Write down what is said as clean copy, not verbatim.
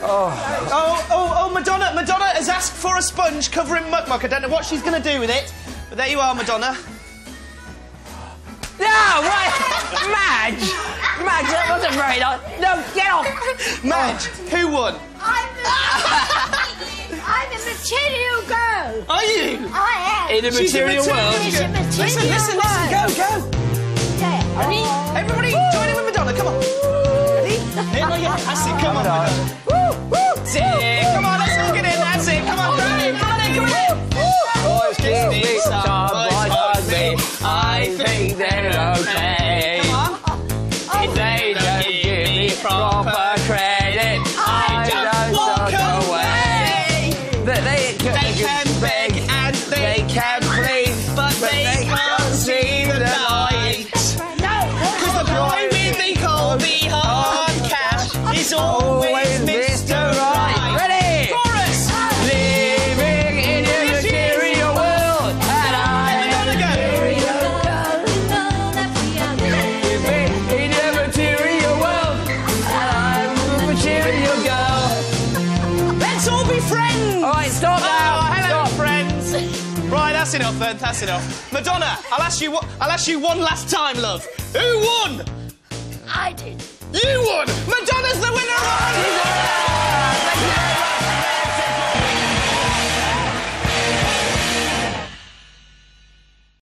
Oh, Madonna has asked for a sponge covering muck. I don't know what she's going to do with it, but there you are, Madonna. No, what? Madge, that wasn't very nice. No, get off. Madge, who won? I'm a material girl. Are you? I am. In a material world. She's a material Listen, go. Yeah. Ready? Everybody, join in with Madonna, come on. Ready? That's it, come on, Madonna. That's it, come on, let's all get in, that's it, come on, come in. Boys give me some, boys hug me. I think they're okay. Come on. If they don't give me proper credit, I just walk away. They can beg and they can plead, but they can't see the light. Because the boy with the cold, the hard cash is always Mr. Right. Ready? Chorus! Living in a material world, and I'm a material girl. Living in a material world, and I'm a material girl. Let's all be friends. All right, stop now. Hello, friends. Right, that's enough then. That's enough. Madonna, I'll ask you one last time, love. Who won? I did. You won.